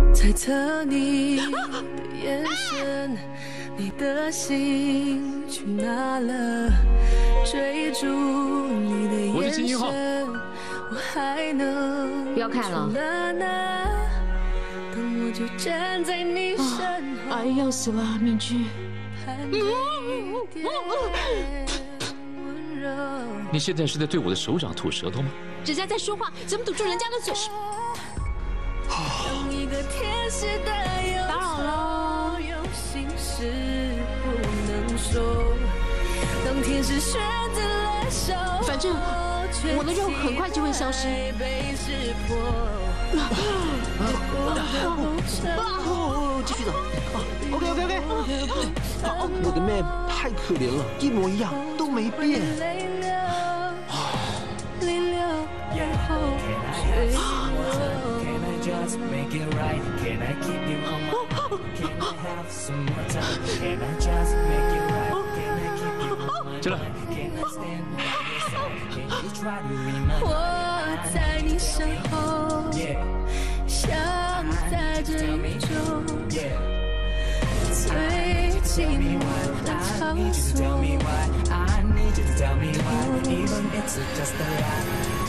猜测你的眼神，你的心去哪了？追逐你的眼神，我还能不要看了。 等我就站在你身后。 哎，要死了，敏君。 你现在是在对我的手掌吐舌头吗？ 人家在说话，怎么堵住人家的嘴？打扰了。反正我的肉很快就会消失。 继续走。OK。我的 man 太可怜了，一模一样，都没变。 进来。 我在你身后，像在这宇宙最寂寞的场所。